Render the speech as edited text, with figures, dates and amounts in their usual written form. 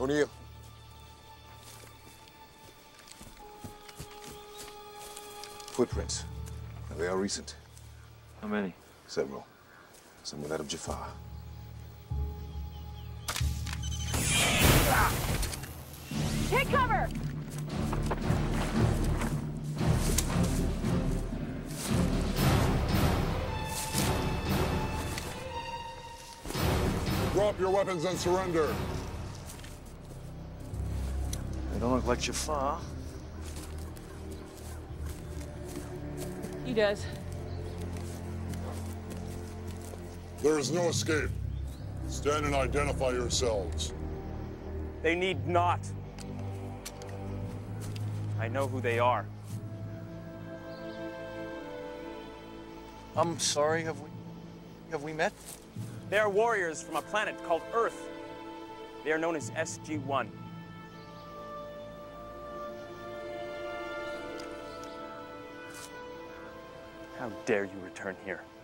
O'Neill. Footprints. Now, they are recent. How many? Several. Some with that of Jafar. Take cover! Drop your weapons and surrender. They don't look like Jafar. He does. There is no escape. Stand and identify yourselves. They need not. I know who they are. I'm sorry, have we met? They are warriors from a planet called Earth. They are known as SG-1. How dare you return here?